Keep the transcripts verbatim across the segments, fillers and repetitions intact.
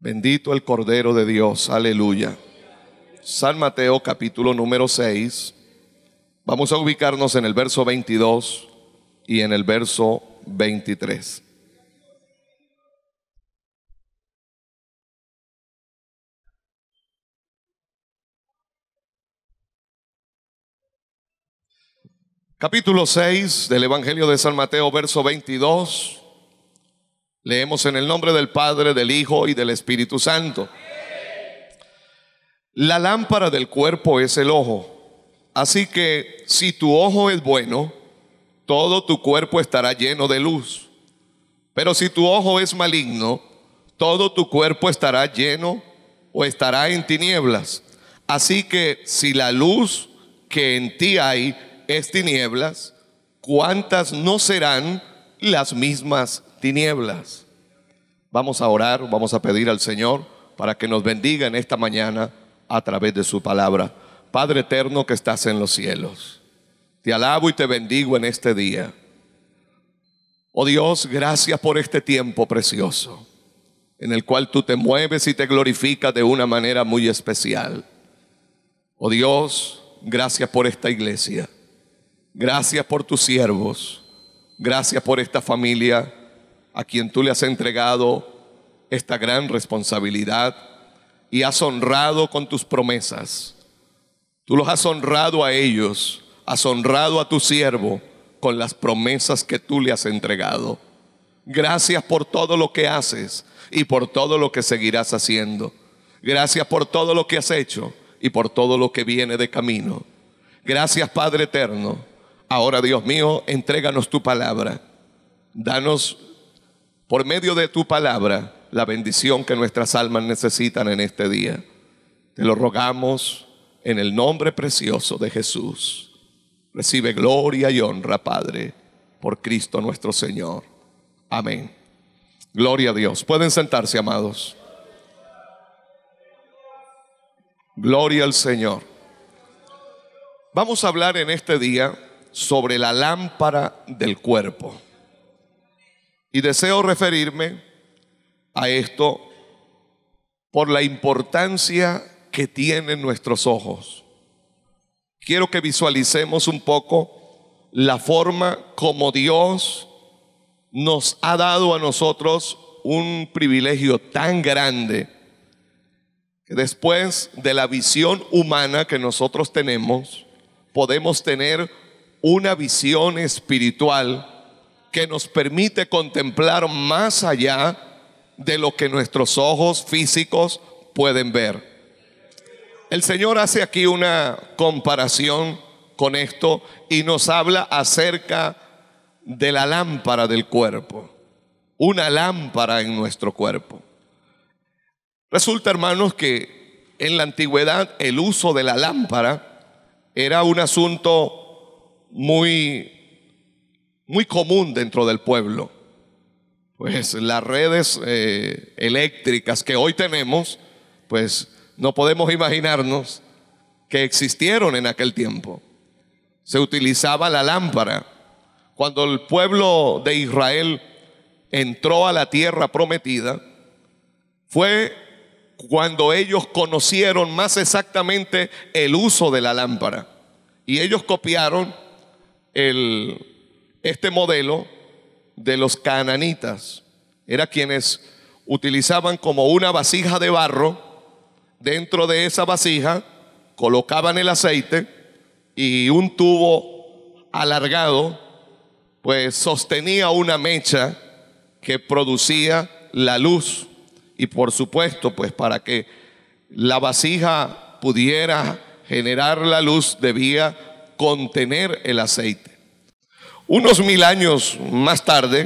Bendito el Cordero de Dios, aleluya. San Mateo capítulo número seis. Vamos a ubicarnos en el verso veintidós y en el verso veintitrés. Capítulo seis del Evangelio de San Mateo, verso veintidós. Leemos en el nombre del Padre, del Hijo y del Espíritu Santo. La lámpara del cuerpo es el ojo. Así que si tu ojo es bueno, todo tu cuerpo estará lleno de luz. Pero si tu ojo es maligno, todo tu cuerpo estará lleno o estará en tinieblas. Así que si la luz que en ti hay es tinieblas, ¿cuántas no serán las mismas tinieblas? Vamos a orar, vamos a pedir al Señor para que nos bendiga en esta mañana a través de su palabra. Padre eterno que estás en los cielos, te alabo y te bendigo en este día. Oh Dios, gracias por este tiempo precioso en el cual tú te mueves y te glorificas de una manera muy especial. Oh Dios, gracias por esta iglesia. Gracias por tus siervos. Gracias por esta familia a quien tú le has entregado esta gran responsabilidad y has honrado con tus promesas. Tú los has honrado a ellos, has honrado a tu siervo con las promesas que tú le has entregado. Gracias por todo lo que haces y por todo lo que seguirás haciendo. Gracias por todo lo que has hecho y por todo lo que viene de camino. Gracias, Padre eterno. Ahora, Dios mío, entréganos tu palabra. Danos por medio de tu palabra la bendición que nuestras almas necesitan en este día. Te lo rogamos en el nombre precioso de Jesús. Recibe gloria y honra, Padre, por Cristo nuestro Señor. Amén. Gloria a Dios. Pueden sentarse, amados. Gloria al Señor. Vamos a hablar en este día sobre la lámpara del cuerpo. Y deseo referirme a esto por la importancia que tienen nuestros ojos. Quiero que visualicemos un poco la forma como Dios nos ha dado a nosotros un privilegio tan grande que después de la visión humana que nosotros tenemos, podemos tener una visión espiritual que nos permite contemplar más allá de lo que nuestros ojos físicos pueden ver. El Señor hace aquí una comparación con esto y nos habla acerca de la lámpara del cuerpo, una lámpara en nuestro cuerpo. Resulta, hermanos, que en la antigüedad el uso de la lámpara era un asunto muy, muy común dentro del pueblo. Pues las redes eh, eléctricas que hoy tenemos, pues no podemos imaginarnos que existieron en aquel tiempo. Se utilizaba la lámpara. Cuando el pueblo de Israel entró a la tierra prometida, fue cuando ellos conocieron más exactamente el uso de la lámpara. Y ellos copiaron el, este modelo de los cananitas. Era quienes utilizaban como una vasija de barro. Dentro de esa vasija colocaban el aceite y un tubo alargado pues sostenía una mecha que producía la luz. Y por supuesto, pues para que la vasija pudiera generar la luz debía contener el aceite. Unos mil años más tarde,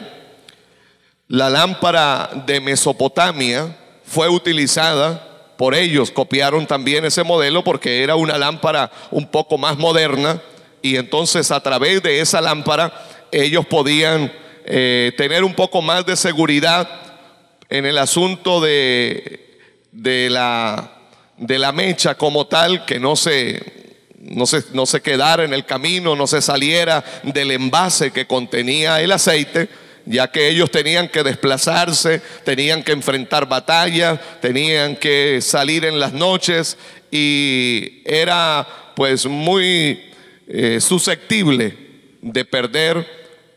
la lámpara de Mesopotamia fue utilizada por ellos. Copiaron también ese modelo porque era una lámpara un poco más moderna, y entonces a través de esa lámpara ellos podían eh, tener un poco más de seguridad en el asunto de, de, la, de la mecha como tal, que no se, no, se, no se quedara en el camino, no se saliera del envase que contenía el aceite. ya que ellos tenían que desplazarse, tenían que enfrentar batallas, tenían que salir en las noches y era pues muy eh, susceptible de perder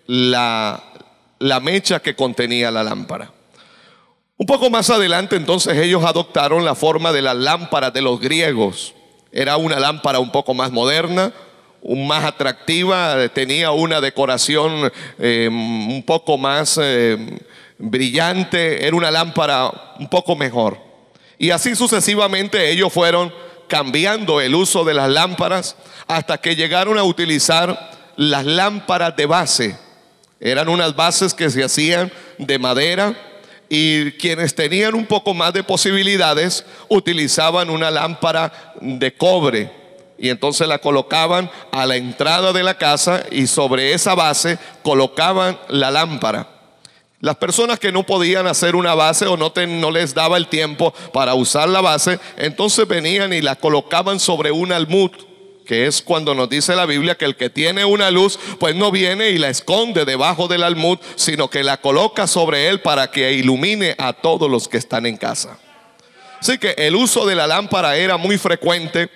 la, la mecha que contenía la lámpara. Un poco más adelante entonces ellos adoptaron la forma de las lámparas de los griegos. Era una lámpara un poco más moderna, más atractiva, tenía una decoración eh, un poco más eh, brillante, era una lámpara un poco mejor. Y así sucesivamente ellos fueron cambiando el uso de las lámparas hasta que llegaron a utilizar las lámparas de base. Eran unas bases que se hacían de madera y quienes tenían un poco más de posibilidades utilizaban una lámpara de cobre. Y entonces la colocaban a la entrada de la casa y sobre esa base colocaban la lámpara. Las personas que no podían hacer una base o no, te, no les daba el tiempo para usar la base, entonces venían y la colocaban sobre un almud, que es cuando nos dice la Biblia que el que tiene una luz pues no viene y la esconde debajo del almud, sino que la coloca sobre él para que ilumine a todos los que están en casa. Así que el uso de la lámpara era muy frecuente.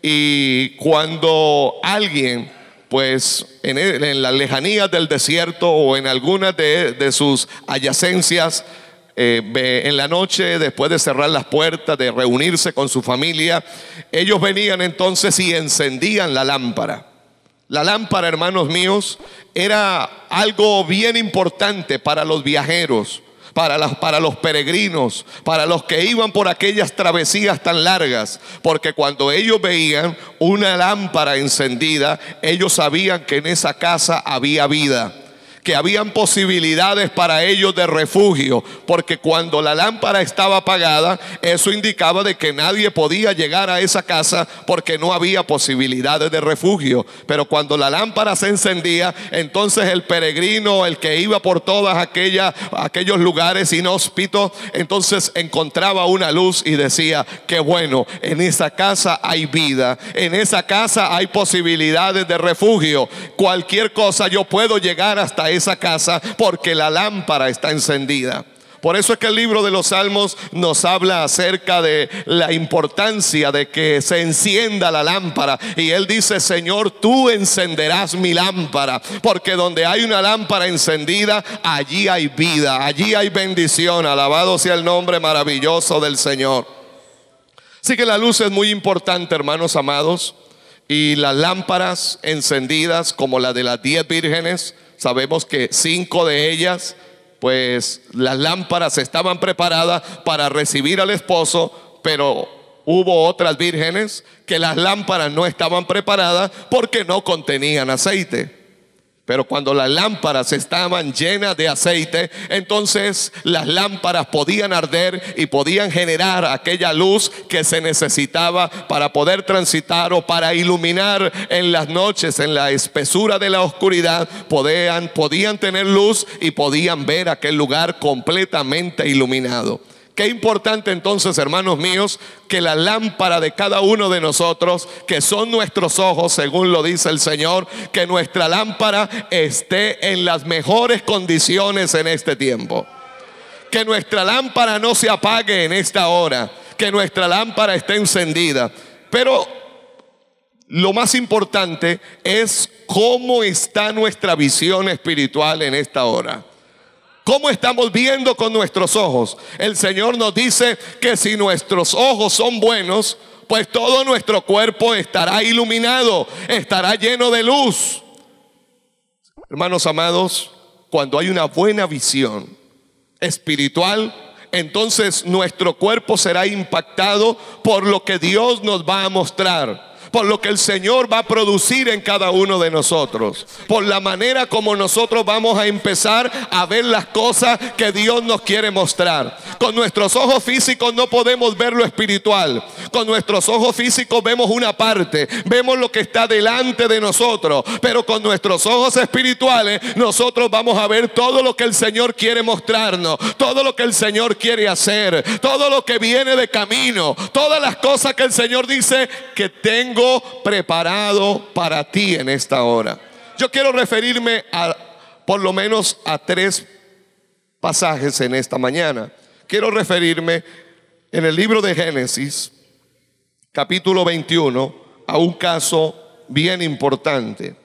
Y cuando alguien, pues en, el, en las lejanías del desierto o en algunas de, de sus adyacencias, eh, en la noche, después de cerrar las puertas, de reunirse con su familia, ellos venían entonces y encendían la lámpara. La lámpara, hermanos míos, era algo bien importante para los viajeros, Para, las, para los peregrinos, para los que iban por aquellas travesías tan largas, porque cuando ellos veían una lámpara encendida, ellos sabían que en esa casa había vida, que habían posibilidades para ellos de refugio, porque cuando la lámpara estaba apagada, eso indicaba de que nadie podía llegar a esa casa porque no había posibilidades de refugio. Pero cuando la lámpara se encendía, entonces el peregrino, el que iba por todas aquellas, aquellos lugares inhóspitos, entonces encontraba una luz y decía: qué bueno, en esa casa hay vida, en esa casa hay posibilidades de refugio. Cualquier cosa yo puedo llegar hasta esa casa porque la lámpara está encendida. Por eso es que el libro de los Salmos nos habla acerca de la importancia de que se encienda la lámpara. Y él dice: Señor, tú encenderás mi lámpara, porque donde hay una lámpara encendida, allí hay vida, allí hay bendición. Alabado sea el nombre maravilloso del Señor. Así que la luz es muy importante, hermanos amados. Y las lámparas encendidas, como la de las diez vírgenes, sabemos que cinco de ellas, pues las lámparas estaban preparadas para recibir al esposo, pero hubo otras vírgenes que las lámparas no estaban preparadas porque no contenían aceite. Pero cuando las lámparas estaban llenas de aceite, entonces las lámparas podían arder y podían generar aquella luz que se necesitaba para poder transitar o para iluminar en las noches, en la espesura de la oscuridad. Podían, podían tener luz y podían ver aquel lugar completamente iluminado. Qué importante entonces, hermanos míos, que la lámpara de cada uno de nosotros, que son nuestros ojos, según lo dice el Señor, que nuestra lámpara esté en las mejores condiciones en este tiempo. Que nuestra lámpara no se apague en esta hora, que nuestra lámpara esté encendida. Pero lo más importante es cómo está nuestra visión espiritual en esta hora. ¿Cómo estamos viendo con nuestros ojos? El Señor nos dice que si nuestros ojos son buenos, pues todo nuestro cuerpo estará iluminado, estará lleno de luz. Hermanos amados, cuando hay una buena visión espiritual, entonces nuestro cuerpo será impactado por lo que Dios nos va a mostrar, por lo que el Señor va a producir en cada uno de nosotros, por la manera como nosotros vamos a empezar a ver las cosas que Dios nos quiere mostrar. Con nuestros ojos físicos no podemos ver lo espiritual. Con nuestros ojos físicos vemos una parte, vemos lo que está delante de nosotros, pero con nuestros ojos espirituales nosotros vamos a ver todo lo que el Señor quiere mostrarnos, todo lo que el Señor quiere hacer, todo lo que viene de camino, todas las cosas que el Señor dice que tengo preparado para ti en esta hora. Yo quiero referirme a por lo menos a tres pasajes en esta mañana. Quiero referirme en el libro de Génesis, capítulo veintiuno, a un caso bien importante.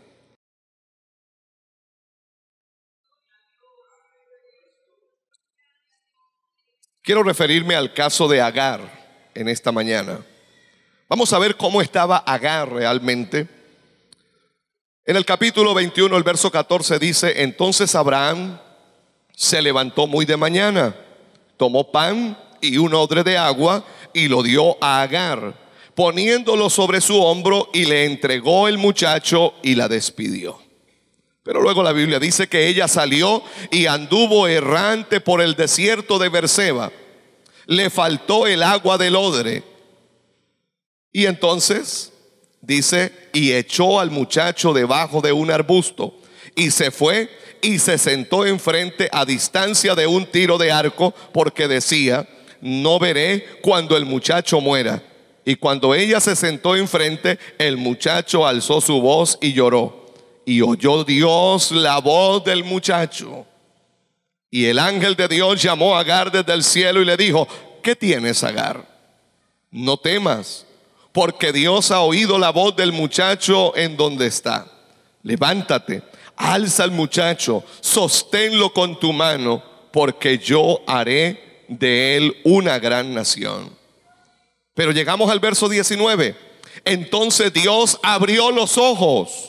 Quiero referirme al caso de Agar en esta mañana. Vamos a ver cómo estaba Agar realmente. En el capítulo veintiuno, el verso catorce dice: entonces Abraham se levantó muy de mañana, tomó pan y un odre de agua y lo dio a Agar, poniéndolo sobre su hombro, y le entregó el muchacho y la despidió. Pero luego la Biblia dice que ella salió y anduvo errante por el desierto de Berseba. Le faltó el agua del odre. Y entonces dice, y echó al muchacho debajo de un arbusto, y se fue y se sentó enfrente a distancia de un tiro de arco, porque decía: no veré cuando el muchacho muera. Y cuando ella se sentó enfrente, el muchacho alzó su voz y lloró. Y oyó Dios la voz del muchacho. Y el ángel de Dios llamó a Agar desde el cielo y le dijo: ¿qué tienes, Agar? No temas, porque Dios ha oído la voz del muchacho en donde está. Levántate, alza al muchacho, sosténlo con tu mano, porque yo haré de él una gran nación. Pero llegamos al verso diecinueve. Entonces Dios abrió los ojos.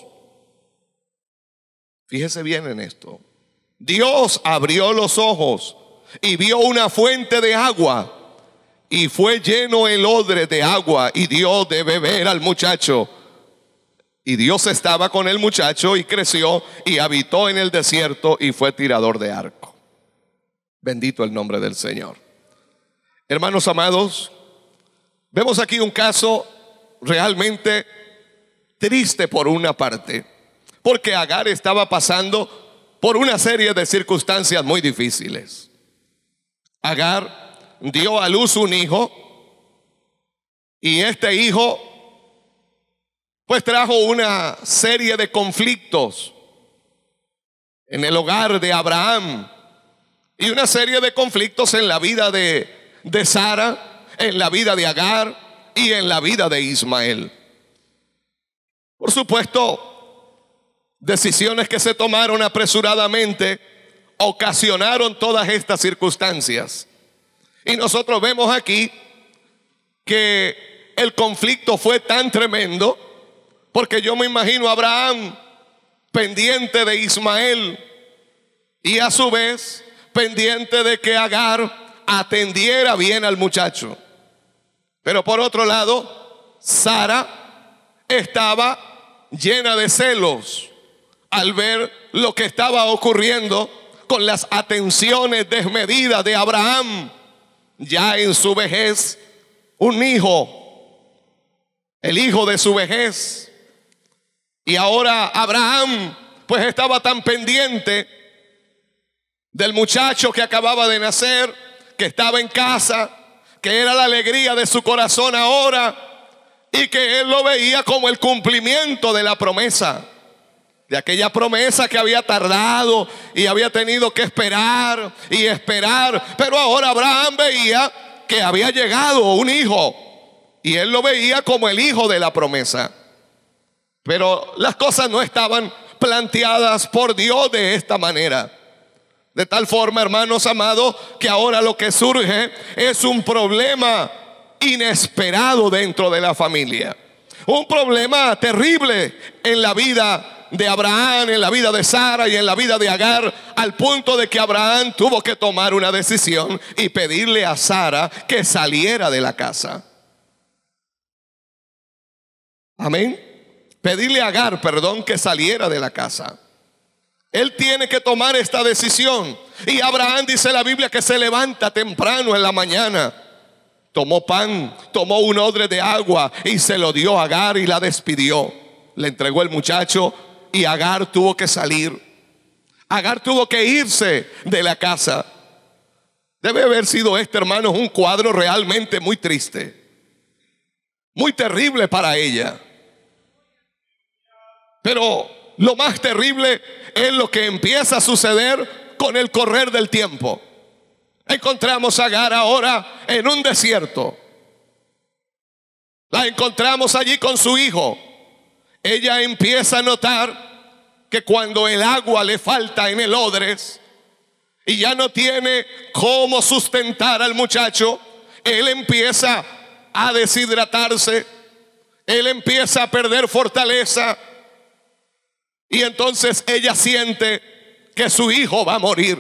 Fíjese bien en esto. Dios abrió los ojos y vio una fuente de agua, y fue lleno el odre de agua, y dio de beber al muchacho. Y Dios estaba con el muchacho, y creció y habitó en el desierto, y fue tirador de arco. Bendito el nombre del Señor. Hermanos amados, vemos aquí un caso realmente triste por una parte, porque Agar estaba pasando por una serie de circunstancias muy difíciles. Agar dio a luz un hijo, y este hijo pues trajo una serie de conflictos en el hogar de Abraham, y una serie de conflictos en la vida de, de Sara, en la vida de Agar y en la vida de Ismael. Por supuesto, decisiones que se tomaron apresuradamente ocasionaron todas estas circunstancias. Y nosotros vemos aquí que el conflicto fue tan tremendo, porque yo me imagino a Abraham pendiente de Ismael, y a su vez pendiente de que Agar atendiera bien al muchacho. Pero por otro lado, Sara estaba llena de celos al ver lo que estaba ocurriendo con las atenciones desmedidas de Abraham, ya en su vejez, un hijo, el hijo de su vejez. Y ahora Abraham pues estaba tan pendiente del muchacho que acababa de nacer, que estaba en casa, que era la alegría de su corazón ahora, y que él lo veía como el cumplimiento de la promesa, de aquella promesa que había tardado y había tenido que esperar y esperar. Pero ahora Abraham veía que había llegado un hijo, y él lo veía como el hijo de la promesa. Pero las cosas no estaban planteadas por Dios de esta manera. De tal forma, hermanos amados, que ahora lo que surge es un problema inesperado dentro de la familia. Un problema terrible en la vida de Abraham, en la vida de Sara y en la vida de Agar, al punto de que Abraham tuvo que tomar una decisión y pedirle a Sara que saliera de la casa. Amén. Pedirle a Agar, perdón, que saliera de la casa. Él tiene que tomar esta decisión. Y Abraham, dice la Biblia, que se levanta temprano en la mañana, tomó pan, tomó un odre de agua y se lo dio a Agar y la despidió. Le entregó el muchacho y Agar tuvo que salir. Agar tuvo que irse de la casa. Debe haber sido este, hermanos, un cuadro realmente muy triste, muy terrible para ella. Pero lo más terrible es lo que empieza a suceder con el correr del tiempo. Encontramos a Agar ahora en un desierto. La encontramos allí con su hijo. Ella empieza a notar que cuando el agua le falta en el odre y ya no tiene cómo sustentar al muchacho, él empieza a deshidratarse, él empieza a perder fortaleza, y entonces ella siente que su hijo va a morir.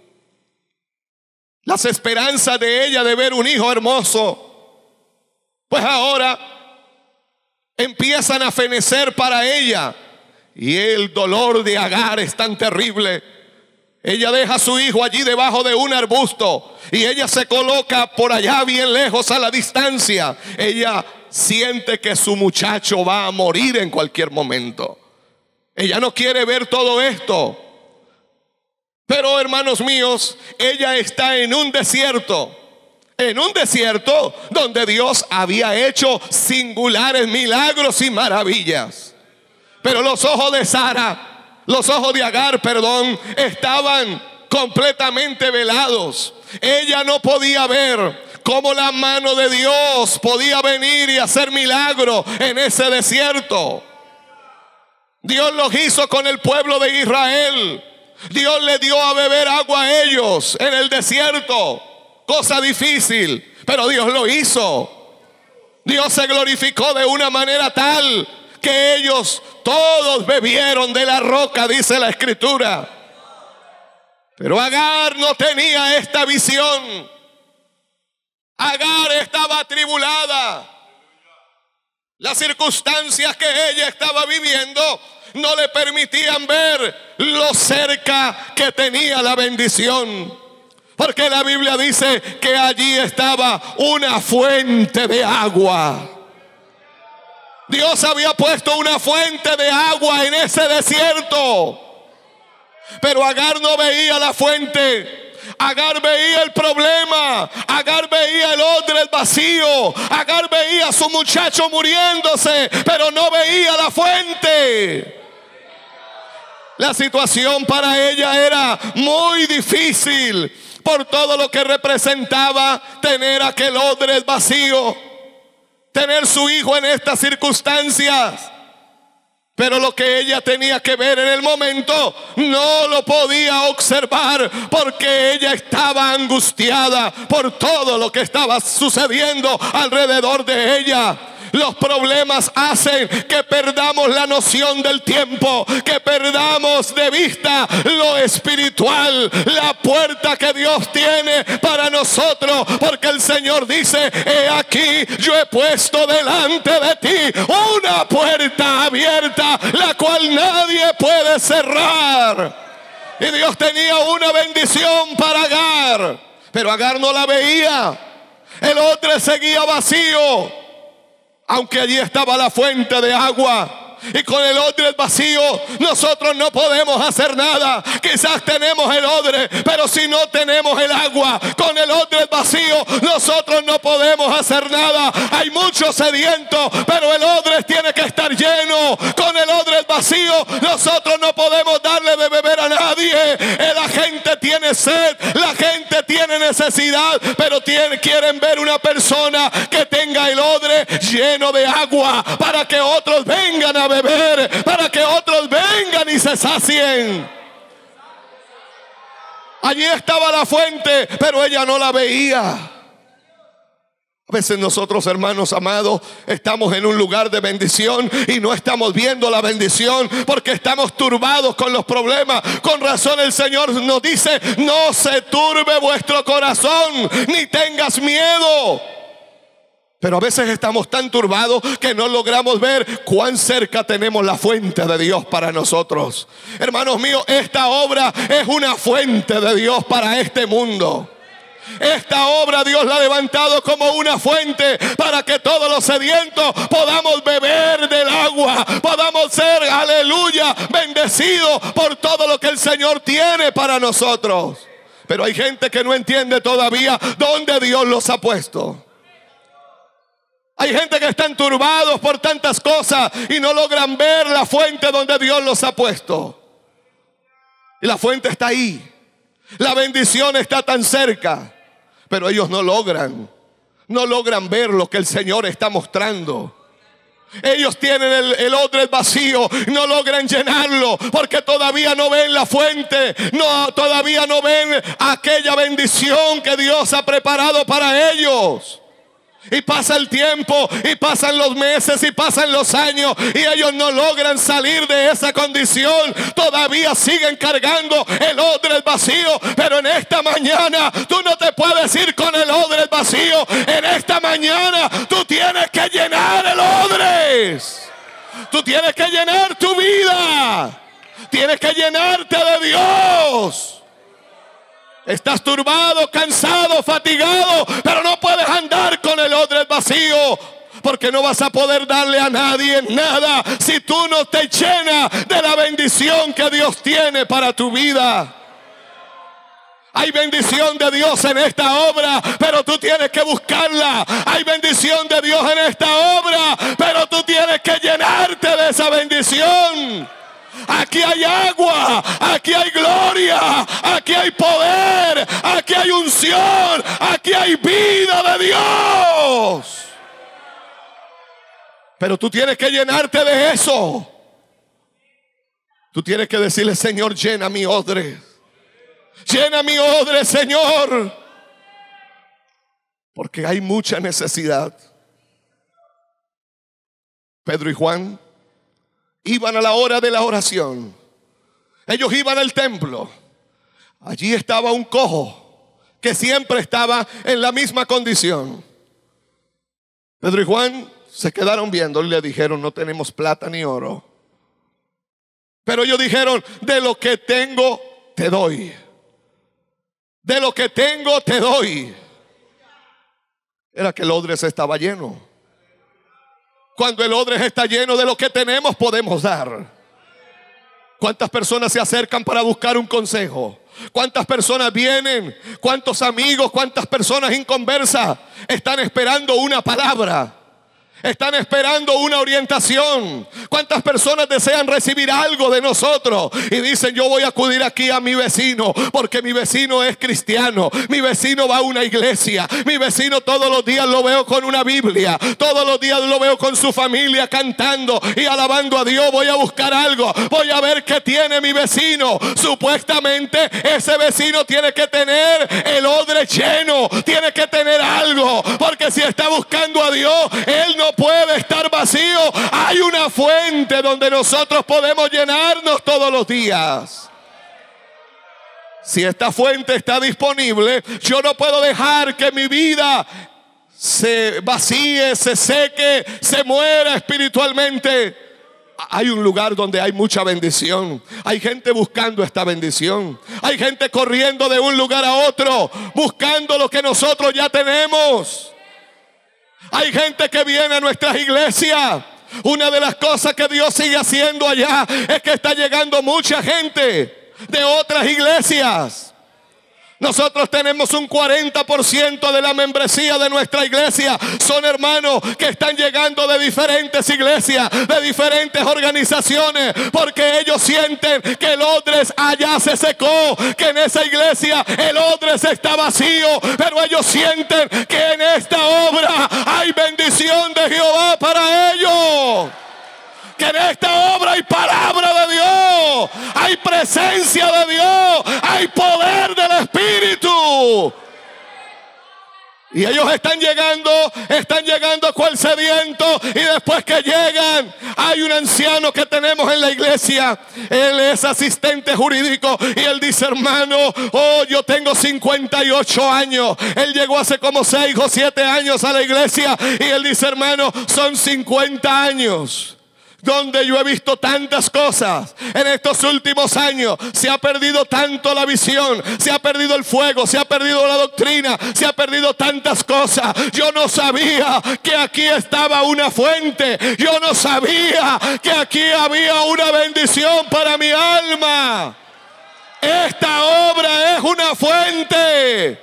Las esperanzas de ella de ver un hijo hermoso, pues ahora empiezan a fenecer para ella, y el dolor de Agar es tan terrible. Ella deja a su hijo allí debajo de un arbusto y ella se coloca por allá bien lejos a la distancia. Ella siente que su muchacho va a morir en cualquier momento. Ella no quiere ver todo esto. Pero, hermanos míos, ella está en un desierto. En un desierto donde Dios había hecho singulares milagros y maravillas. Pero los ojos de Sara, los ojos de Agar, perdón, estaban completamente velados. Ella no podía ver cómo la mano de Dios podía venir y hacer milagro en ese desierto. Dios lo hizo con el pueblo de Israel. Dios le dio a beber agua a ellos en el desierto. Cosa difícil, pero Dios lo hizo. Dios se glorificó de una manera tal que ellos todos bebieron de la roca, dice la escritura. Pero Agar no tenía esta visión. Agar estaba atribulada. Las circunstancias que ella estaba viviendo no le permitían ver lo cerca que tenía la bendición. Porque la Biblia dice que allí estaba una fuente de agua. Dios había puesto una fuente de agua en ese desierto. Pero Agar no veía la fuente. Agar veía el problema. Agar veía el odre vacío. Agar veía a su muchacho muriéndose, pero no veía la fuente. La situación para ella era muy difícil por todo lo que representaba tener aquel odre vacío, tener su hijo en estas circunstancias. Pero lo que ella tenía que ver en el momento no lo podía observar, porque ella estaba angustiada por todo lo que estaba sucediendo alrededor de ella. Los problemas hacen que perdamos la noción del tiempo, que perdamos de vista lo espiritual, la puerta que Dios tiene para nosotros, porque el Señor dice: he aquí, yo he puesto delante de ti una puerta abierta, la cual nadie puede cerrar. Y Dios tenía una bendición para Agar, pero Agar no la veía. El odre seguía vacío, aunque allí estaba la fuente de agua. Y con el odre vacío nosotros no podemos hacer nada. Quizás tenemos el odre, pero si no tenemos el agua, con el odre vacío nosotros no podemos hacer nada. Hay muchos sedientos, pero el odre tiene que estar lleno. Con el odre vacío nosotros no podemos darle de beber a nadie. La gente tiene sed, la gente tiene necesidad, pero tiene, quieren ver una persona que tenga el odre lleno de agua, para que otros vengan a beber, para que otros vengan y se sacien. Allí estaba la fuente, pero ella no la veía. A veces nosotros, hermanos amados, estamos en un lugar de bendición y no estamos viendo la bendición porque estamos turbados con los problemas. Con razón el Señor nos dice: no se turbe vuestro corazón, ni tengas miedo. Pero a veces estamos tan turbados que no logramos ver cuán cerca tenemos la fuente de Dios para nosotros. Hermanos míos, esta obra es una fuente de Dios para este mundo. Esta obra Dios la ha levantado como una fuente para que todos los sedientos podamos beber del agua, podamos ser, aleluya, bendecidos por todo lo que el Señor tiene para nosotros. Pero hay gente que no entiende todavía dónde Dios los ha puesto. Hay gente que están turbados por tantas cosas y no logran ver la fuente donde Dios los ha puesto. Y la fuente está ahí. La bendición está tan cerca, pero ellos no logran, no logran ver lo que el Señor está mostrando. Ellos tienen el, el odre vacío, no logran llenarlo porque todavía no ven la fuente, no, todavía no ven aquella bendición que Dios ha preparado para ellos. Y pasa el tiempo, y pasan los meses, y pasan los años, y ellos no logran salir de esa condición. Todavía siguen cargando el odre vacío. Pero en esta mañana tú no te puedes ir con el odre vacío. En esta mañana tú tienes que llenar el odre. Tú tienes que llenar tu vida. Tienes que llenarte de Dios. Estás turbado, cansado, fatigado, pero no puedes andar con el odre vacío, porque no vas a poder darle a nadie nada si tú no te llenas de la bendición que Dios tiene para tu vida. Hay bendición de Dios en esta obra, pero tú tienes que buscarla. Hay bendición de Dios en esta obra, pero tú tienes que llenarte de esa bendición. Aquí hay agua, aquí hay gloria, aquí hay poder, aquí hay unción, aquí hay vida de Dios. Pero tú tienes que llenarte de eso. Tú tienes que decirle: Señor, llena mi odre. Llena mi odre, Señor. Porque hay mucha necesidad. Pedro y Juan iban a la hora de la oración. Ellos iban al templo. Allí estaba un cojo que siempre estaba en la misma condición. Pedro y Juan se quedaron viendo y le dijeron: no tenemos plata ni oro, pero ellos dijeron: de lo que tengo te doy. De lo que tengo te doy. Era que el odre estaba lleno. Cuando el odre está lleno, de lo que tenemos podemos dar. ¿Cuántas personas se acercan para buscar un consejo? ¿Cuántas personas vienen? ¿Cuántos amigos? ¿Cuántas personas inconversas están esperando una palabra? Están esperando una orientación. ¿Cuántas personas desean recibir algo de nosotros? Y dicen: yo voy a acudir aquí a mi vecino, porque mi vecino es cristiano. Mi vecino va a una iglesia. Mi vecino todos los días lo veo con una Biblia. Todos los días lo veo con su familia cantando y alabando a Dios. Voy a buscar algo. Voy a ver qué tiene mi vecino. Supuestamente ese vecino tiene que tener el odre lleno. Tiene que tener algo. Porque si está buscando a Dios, él no puede estar vacío. Hay una fuente donde nosotros podemos llenarnos todos los días. Si esta fuente está disponible, yo no puedo dejar que mi vida se vacíe, se seque, se muera espiritualmente. Hay un lugar donde hay mucha bendición. Hay gente buscando esta bendición. Hay gente corriendo de un lugar a otro, buscando lo que nosotros ya tenemos. Hay gente que viene a nuestras iglesias. Una de las cosas que Dios sigue haciendo allá es que está llegando mucha gente de otras iglesias. Nosotros tenemos un cuarenta por ciento de la membresía de nuestra iglesia. Son hermanos que están llegando de diferentes iglesias, de diferentes organizaciones, porque ellos sienten que el odre allá se secó, que en esa iglesia el odre está vacío, pero ellos sienten que en esta obra hay bendición de Jehová para ellos. Que en esta obra hay palabra de Dios, hay presencia de Dios, hay poder del Espíritu. Y ellos están llegando, están llegando cual sedientos. Y después que llegan, hay un anciano que tenemos en la iglesia. Él es asistente jurídico. Y él dice: hermano, oh, yo tengo cincuenta y ocho años. Él llegó hace como seis o siete años a la iglesia. Y él dice: hermano, son cincuenta años donde yo he visto tantas cosas. En estos últimos años se ha perdido tanto la visión, se ha perdido el fuego, se ha perdido la doctrina, se ha perdido tantas cosas. Yo no sabía que aquí estaba una fuente. Yo no sabía que aquí había una bendición para mi alma. Esta obra es una fuente.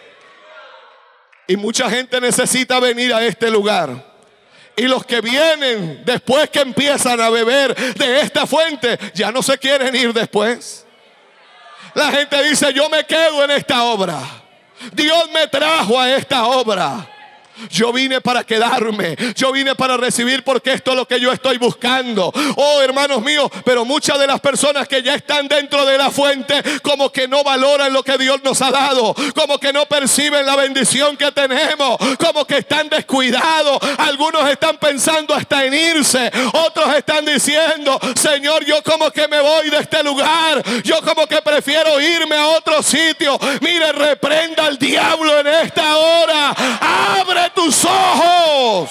Y mucha gente necesita venir a este lugar. Y los que vienen después que empiezan a beber de esta fuente, ya no se quieren ir después. La gente dice: yo me quedo en esta obra. Dios me trajo a esta obra. Yo vine para quedarme, yo vine para recibir, porque esto es lo que yo estoy buscando. Oh, hermanos míos, pero muchas de las personas que ya están dentro de la fuente como que no valoran lo que Dios nos ha dado, como que no perciben la bendición que tenemos, como que están descuidados. Algunos están pensando hasta en irse, otros están diciendo: Señor, yo como que me voy de este lugar, yo como que prefiero irme a otro sitio. Mire, reprenda al diablo en esta hora. Abre tus ojos.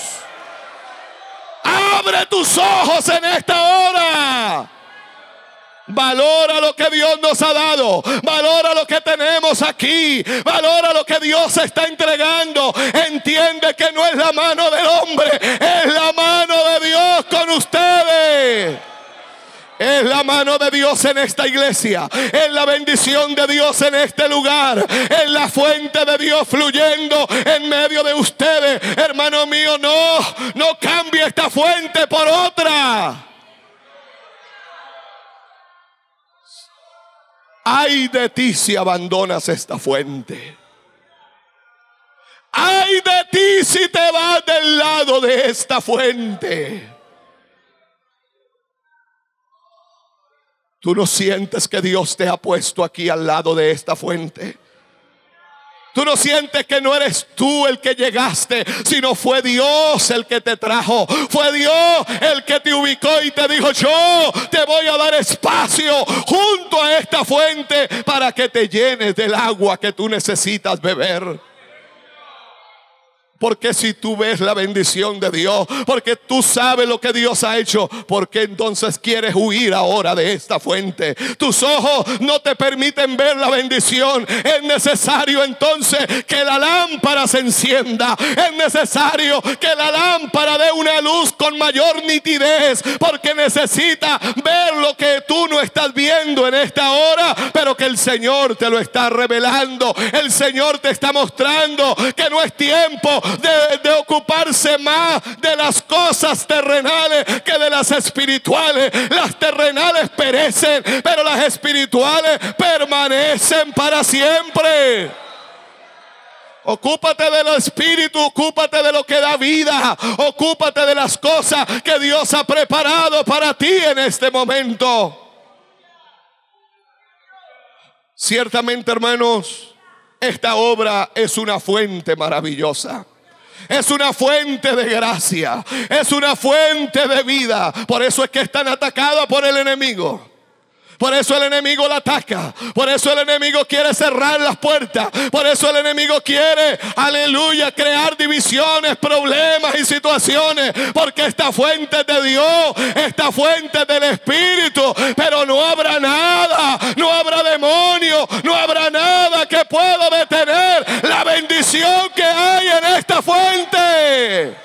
Abre tus ojos en esta hora. Valora lo que Dios nos ha dado. Valora lo que tenemos aquí. Valora lo que Dios está entregando. Entiende que no es la mano del hombre, es la mano de Dios con ustedes. Es la mano de Dios en esta iglesia. Es la bendición de Dios en este lugar. Es la fuente de Dios fluyendo en medio de ustedes. Hermano mío, no, no cambie esta fuente por otra. Ay de ti si abandonas esta fuente. Ay de ti si te vas del lado de esta fuente. Tú no sientes que Dios te ha puesto aquí al lado de esta fuente. Tú no sientes que no eres tú el que llegaste, sino fue Dios el que te trajo. Fue Dios el que te ubicó y te dijo: yo te voy a dar espacio junto a esta fuente para que te llenes del agua que tú necesitas beber. Porque si tú ves la bendición de Dios, porque tú sabes lo que Dios ha hecho, ¿por qué entonces quieres huir ahora de esta fuente? Tus ojos no te permiten ver la bendición. Es necesario entonces que la lámpara se encienda. Es necesario que la lámpara dé una luz con mayor nitidez, porque necesita ver lo que tú no estás viendo en esta hora, pero que el Señor te lo está revelando. El Señor te está mostrando que no es tiempo De, de ocuparse más de las cosas terrenales que de las espirituales. Las terrenales perecen, pero las espirituales permanecen para siempre. Ocúpate del espíritu, ocúpate de lo que da vida, ocúpate de las cosas que Dios ha preparado para ti en este momento. Ciertamente, hermanos, esta obra es una fuente maravillosa. Es una fuente de gracia. Es una fuente de vida. Por eso es que es tan atacada por el enemigo. Por eso el enemigo la ataca. Por eso el enemigo quiere cerrar las puertas. Por eso el enemigo quiere, aleluya, crear divisiones, problemas y situaciones. Porque esta fuente es de Dios. Esta fuente es del Espíritu. Pero no habrá nada, no habrá demonio, no habrá nada que pueda detener la bendición que hay en esta fuente.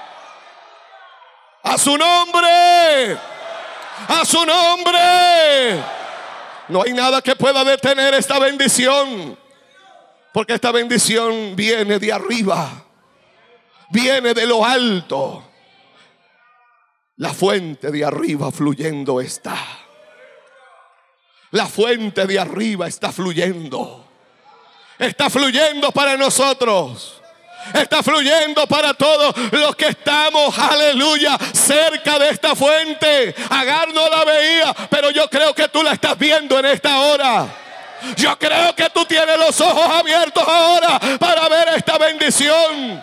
A su nombre. A su nombre. No hay nada que pueda detener esta bendición, porque esta bendición viene de arriba, viene de lo alto. La fuente de arriba fluyendo está. La fuente de arriba está fluyendo. Está fluyendo para nosotros. Está fluyendo para todos los que estamos, aleluya, cerca de esta fuente. Agar no la veía, pero yo creo que tú la estás viendo en esta hora. Yo creo que tú tienes los ojos abiertos ahora para ver esta bendición.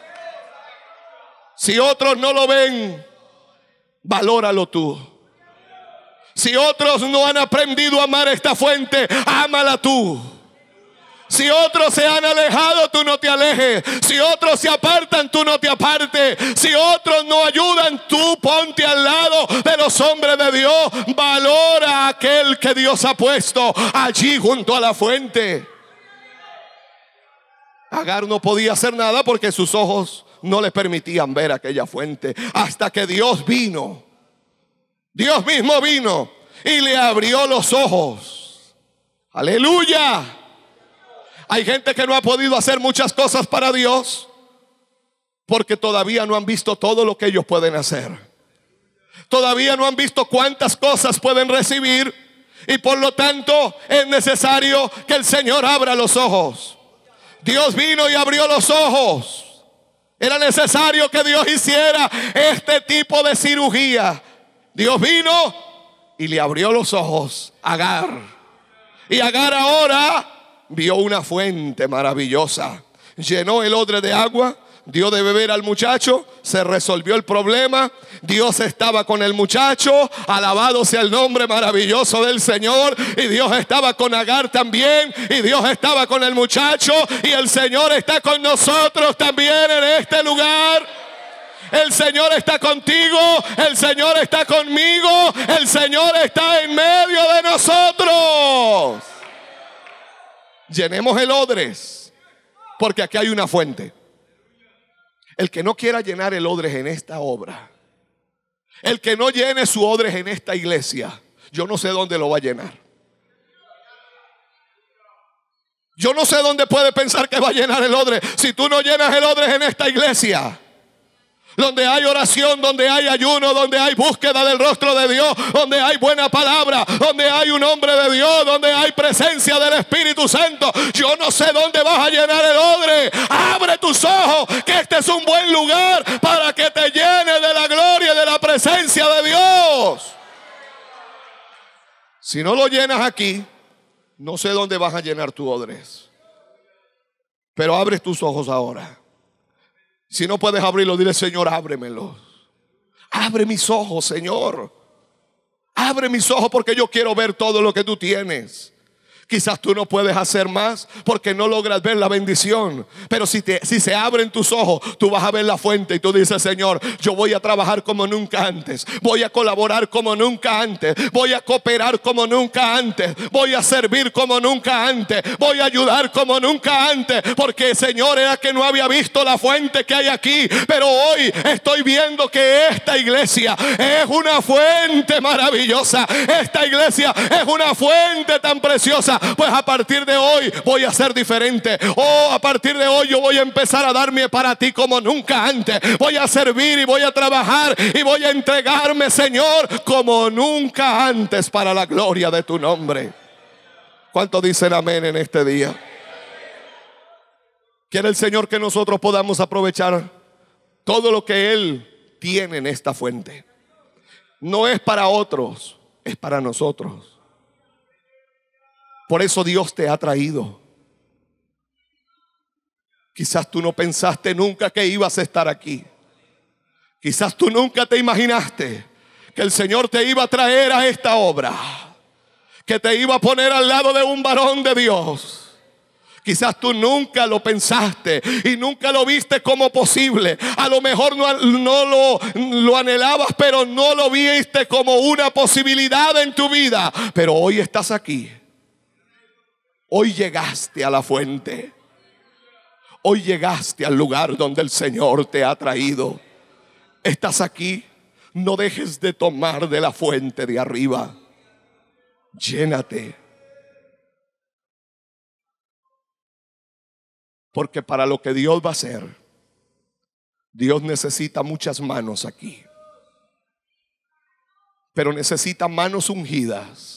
Si otros no lo ven, valóralo tú. Si otros no han aprendido a amar esta fuente, ámala tú. Si otros se han alejado, tú no te alejes. Si otros se apartan, tú no te apartes. Si otros no ayudan, tú ponte al lado de los hombres de Dios. Valora a aquel que Dios ha puesto allí junto a la fuente. Agar no podía hacer nada porque sus ojos no le permitían ver aquella fuente. Hasta que Dios vino. Dios mismo vino y le abrió los ojos. Aleluya. Hay gente que no ha podido hacer muchas cosas para Dios porque todavía no han visto todo lo que ellos pueden hacer. Todavía no han visto cuántas cosas pueden recibir Y por lo tanto es necesario que el Señor abra los ojos. Dios vino y abrió los ojos. Era necesario que Dios hiciera este tipo de cirugía. Dios vino y le abrió los ojos a Agar. Y Agar ahora vio una fuente maravillosa. Llenó el odre de agua, dio de beber al muchacho, se resolvió el problema. Dios estaba con el muchacho, alabado sea el nombre maravilloso del Señor. Y Dios estaba con Agar también, y Dios estaba con el muchacho, y el Señor está con nosotros también en este lugar. El Señor está contigo, el Señor está conmigo, el Señor está en medio de nosotros. Llenemos el odres, porque aquí hay una fuente. El que no quiera llenar el odres en esta obra, el que no llene su odres en esta iglesia, yo no sé dónde lo va a llenar. Yo no sé dónde puede pensar que va a llenar el odre. Si tú no llenas el odres en esta iglesia, donde hay oración, donde hay ayuno, donde hay búsqueda del rostro de Dios, donde hay buena palabra, donde hay un hombre de Dios, donde hay presencia del Espíritu Santo, yo no sé dónde vas a llenar el odre. Abre tus ojos, que este es un buen lugar para que te llene de la gloria y de la presencia de Dios. Si no lo llenas aquí, no sé dónde vas a llenar tu odres. Pero abre tus ojos ahora. Si no puedes abrirlo, dile: Señor, ábremelo. Abre mis ojos, Señor. Abre mis ojos, porque yo quiero ver todo lo que tú tienes. Quizás tú no puedes hacer más porque no logras ver la bendición. Pero si, te, si se abren tus ojos, tú vas a ver la fuente. Y tú dices: Señor, yo voy a trabajar como nunca antes. Voy a colaborar como nunca antes. Voy a cooperar como nunca antes. Voy a servir como nunca antes. Voy a ayudar como nunca antes. Porque, Señor, era que no había visto la fuente que hay aquí. Pero hoy estoy viendo que esta iglesia es una fuente maravillosa. Esta iglesia es una fuente tan preciosa. Pues a partir de hoy voy a ser diferente. Oh, a partir de hoy yo voy a empezar a darme para ti como nunca antes. Voy a servir y voy a trabajar y voy a entregarme, Señor, como nunca antes, para la gloria de tu nombre. ¿Cuántos dicen amén en este día? Quiere el Señor que nosotros podamos aprovechar todo lo que Él tiene en esta fuente. No es para otros, es para nosotros. Por eso Dios te ha traído. Quizás tú no pensaste nunca que ibas a estar aquí. Quizás tú nunca te imaginaste que el Señor te iba a traer a esta obra, que te iba a poner al lado de un varón de Dios. Quizás tú nunca lo pensaste y nunca lo viste como posible. A lo mejor no, no lo, lo anhelabas, pero no lo viste como una posibilidad en tu vida. Pero hoy estás aquí. Hoy llegaste a la fuente. Hoy llegaste al lugar donde el Señor te ha traído. Estás aquí. No dejes de tomar de la fuente de arriba. Llénate. Porque para lo que Dios va a hacer, Dios necesita muchas manos aquí. Pero necesita manos ungidas.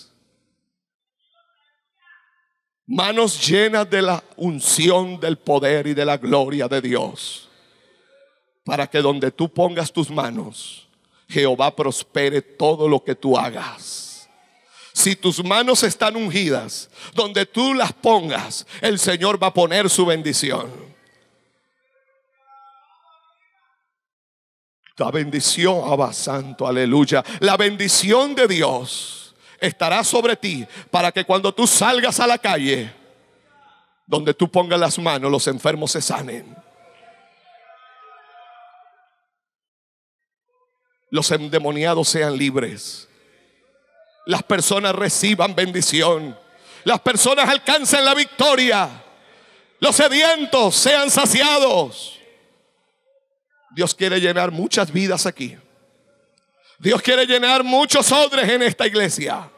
Manos llenas de la unción, del poder y de la gloria de Dios. Para que donde tú pongas tus manos, Jehová prospere todo lo que tú hagas. Si tus manos están ungidas, donde tú las pongas, el Señor va a poner su bendición. La bendición, Abba Santo, aleluya. La bendición de Dios estará sobre ti, para que cuando tú salgas a la calle, donde tú pongas las manos, los enfermos se sanen, los endemoniados sean libres, las personas reciban bendición, las personas alcancen la victoria, los sedientos sean saciados. Dios quiere llenar muchas vidas aquí. Dios quiere llenar muchos odres en esta iglesia.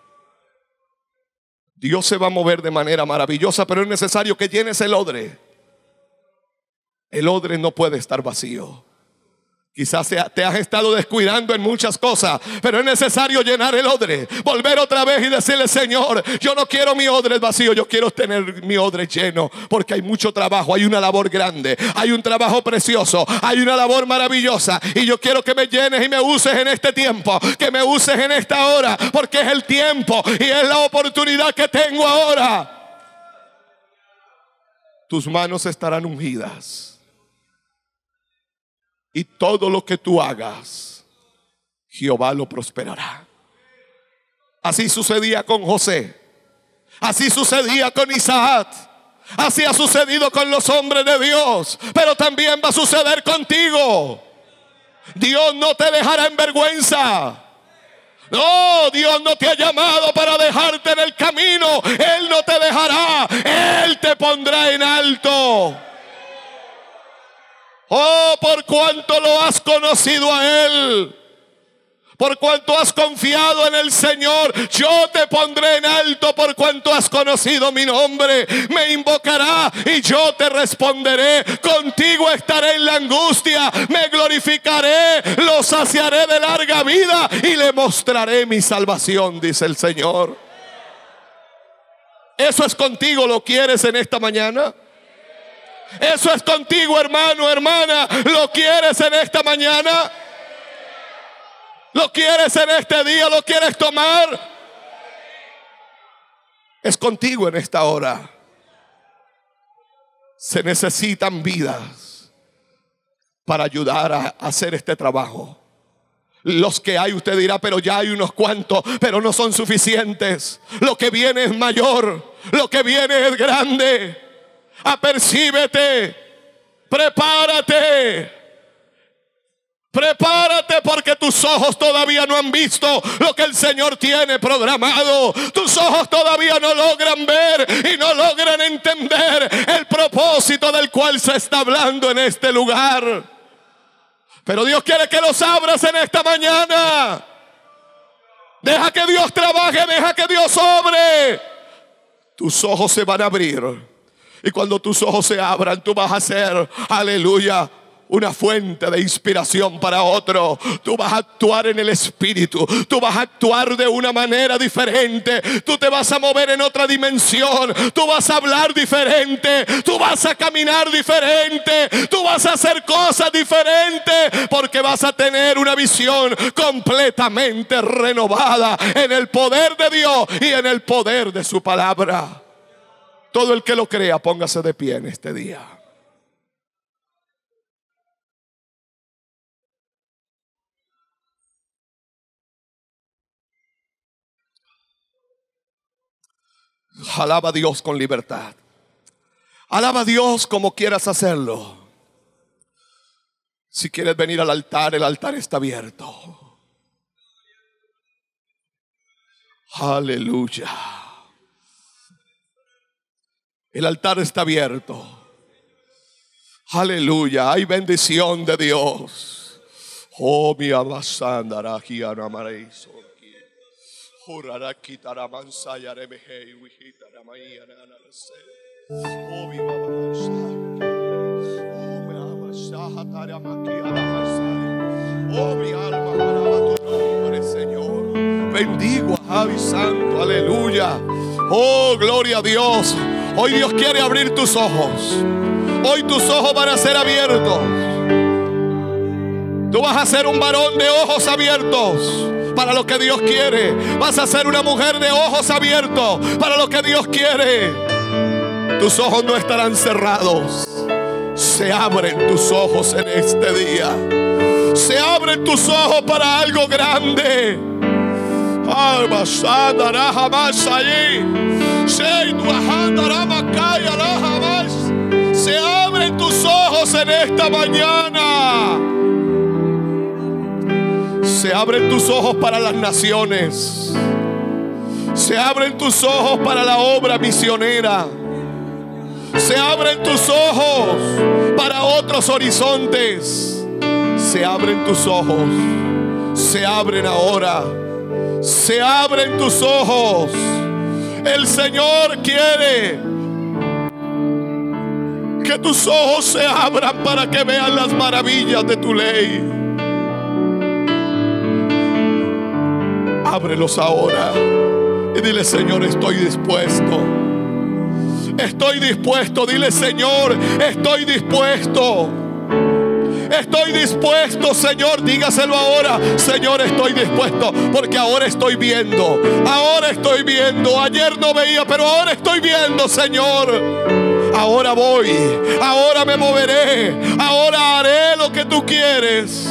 Dios se va a mover de manera maravillosa, pero es necesario que llenes el odre. El odre no puede estar vacío. Quizás te has estado descuidando en muchas cosas, pero es necesario llenar el odre, volver otra vez y decirle: Señor, yo no quiero mi odre vacío, yo quiero tener mi odre lleno, porque hay mucho trabajo, hay una labor grande, hay un trabajo precioso, hay una labor maravillosa, y yo quiero que me llenes y me uses en este tiempo, que me uses en esta hora, porque es el tiempo y es la oportunidad que tengo ahora. Tus manos estarán ungidas, y todo lo que tú hagas, Jehová lo prosperará. Así sucedía con José, así sucedía con Isaac, así ha sucedido con los hombres de Dios, pero también va a suceder contigo. Dios no te dejará en vergüenza. No, Dios no te ha llamado para dejarte en el camino. Él no te dejará, Él te pondrá en alto. Oh, por cuanto lo has conocido a Él, por cuanto has confiado en el Señor, yo te pondré en alto. Por cuanto has conocido mi nombre, me invocará y yo te responderé. Contigo estaré en la angustia, me glorificaré, lo saciaré de larga vida y le mostraré mi salvación, dice el Señor. Eso es contigo. ¿Lo quieres en esta mañana? Eso es contigo, hermano, hermana. ¿Lo quieres en esta mañana? ¿Lo quieres en este día? ¿Lo quieres tomar? Es contigo en esta hora. Se necesitan vidas para ayudar a hacer este trabajo. Los que hay, usted dirá: pero ya hay unos cuantos, pero no son suficientes. Lo que viene es mayor, lo que viene es grande. Apercíbete, prepárate, prepárate, porque tus ojos todavía no han visto lo que el Señor tiene programado. Tus ojos todavía no logran ver y no logran entender el propósito del cual se está hablando en este lugar. Pero Dios quiere que los abras en esta mañana. Deja que Dios trabaje, deja que Dios obre. Tus ojos se van a abrir. Y cuando tus ojos se abran, tú vas a ser, aleluya, una fuente de inspiración para otro. Tú vas a actuar en el Espíritu. Tú vas a actuar de una manera diferente. Tú te vas a mover en otra dimensión. Tú vas a hablar diferente. Tú vas a caminar diferente. Tú vas a hacer cosas diferentes, porque vas a tener una visión completamente renovada en el poder de Dios y en el poder de su palabra. Todo el que lo crea, póngase de pie en este día. Alaba a Dios con libertad. Alaba a Dios como quieras hacerlo. Si quieres venir al altar, el altar está abierto. Aleluya. El altar está abierto. Aleluya. Hay bendición de Dios. Oh, mi amasandara giana mareiso. Jurara kitara mansaya rebehei wihitara maiyana analase. Oh, mi amasai. Oh, mi amasaha tara makiana masai. Oh, mi alma alaba tu nombre, Señor. Bendigo a Javi Santo. Aleluya. Oh, gloria a Dios. Hoy Dios quiere abrir tus ojos. Hoy tus ojos van a ser abiertos. Tú vas a ser un varón de ojos abiertos para lo que Dios quiere. Vas a ser una mujer de ojos abiertos para lo que Dios quiere. Tus ojos no estarán cerrados. Se abren tus ojos en este día. Se abren tus ojos para algo grande. Se abren tus ojos en esta mañana. Se abren tus ojos para las naciones. Se abren tus ojos para la obra misionera. Se abren tus ojos para otros horizontes. Se abren tus ojos. Se abren ahora. Se abren tus ojos. El Señor quiere que tus ojos se abran para que vean las maravillas de tu ley. Ábrelos ahora y dile: Señor, estoy dispuesto. Estoy dispuesto. Dile: Señor, estoy dispuesto. Estoy dispuesto, Señor. Dígaselo ahora: Señor, estoy dispuesto, porque ahora estoy viendo. Ahora estoy viendo. Ayer no veía, pero ahora estoy viendo, Señor. Ahora voy. Ahora me moveré. Ahora haré lo que tú quieres.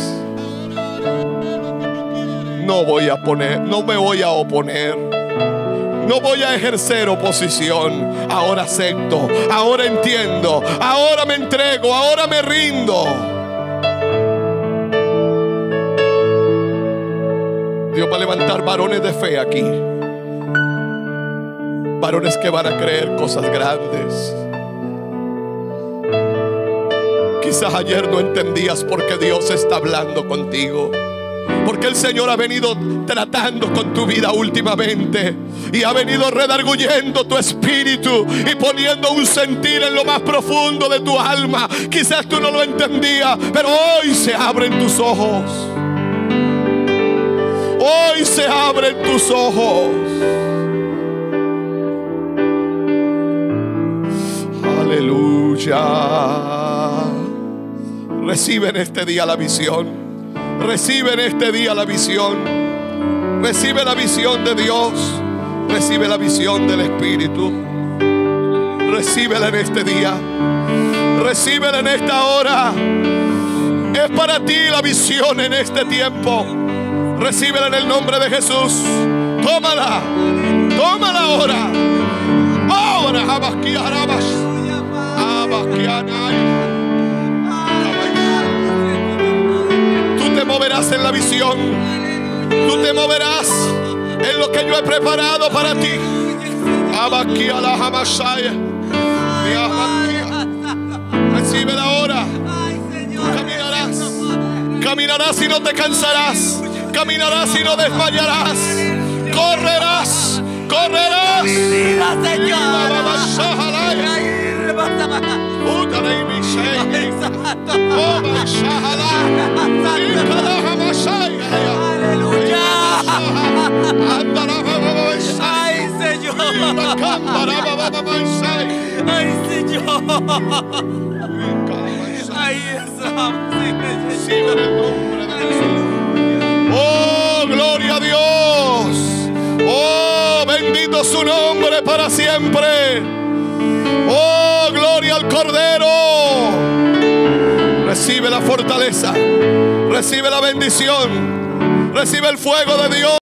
No voy a poner, no me voy a oponer. No voy a ejercer oposición. Ahora acepto. Ahora entiendo. Ahora me entrego. Ahora me rindo. Dios va a levantar varones de fe aquí. Varones que van a creer cosas grandes. Quizás ayer no entendías por qué Dios está hablando contigo, porque el Señor ha venido tratando con tu vida últimamente y ha venido redarguyendo tu espíritu y poniendo un sentir en lo más profundo de tu alma. Quizás tú no lo entendías, pero hoy se abren tus ojos. Hoy se abren tus ojos. Aleluya. Recibe en este día la visión. Recibe en este día la visión. Recibe la visión de Dios. Recibe la visión del Espíritu. Recíbela en este día. Recíbela en esta hora. Es para ti la visión en este tiempo. Recíbela en el nombre de Jesús. Tómala. Tómala ahora. Ahora. Tú te moverás en la visión. Tú te moverás en lo que yo he preparado para ti. Recíbela ahora. Caminarás. Caminarás y no te cansarás. Caminarás y no desmayarás. Correrás. Correrás. Ay, Señor. Ay, Señor. Ay, oh, gloria a Dios. Oh, bendito su nombre para siempre. Oh, gloria al Cordero. Recibe la fortaleza. Recibe la bendición. Recibe el fuego de Dios.